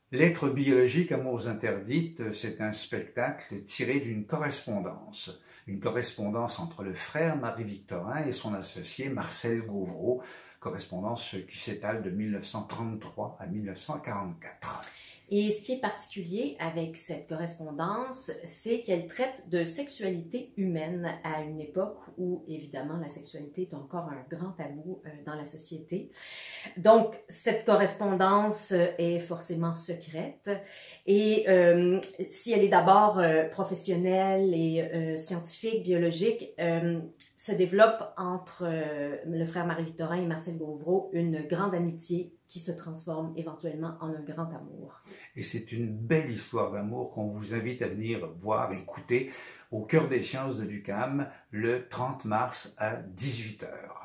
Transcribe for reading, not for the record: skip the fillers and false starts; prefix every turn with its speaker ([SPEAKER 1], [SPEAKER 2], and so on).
[SPEAKER 1] Lettres biologiques, amours interdites, c'est un spectacle tiré d'une correspondance. Une correspondance entre le frère Marie-Victorin et son associé Marcel Gauvreau, correspondance qui s'étale de 1933 à 1944.
[SPEAKER 2] Et ce qui est particulier avec cette correspondance, c'est qu'elle traite de sexualité humaine à une époque où, évidemment, la sexualité est encore un grand tabou dans la société. Donc, cette correspondance est forcément secrète et si elle est d'abord professionnelle et scientifique, biologique, se développe entre le frère Marie-Victorin et Marcel Gauvreau une grande amitié qui se transforme éventuellement en un grand amour.
[SPEAKER 1] Et c'est une belle histoire d'amour qu'on vous invite à venir voir, écouter au Cœur des sciences de l'UQAM le 30 mars à 18 h.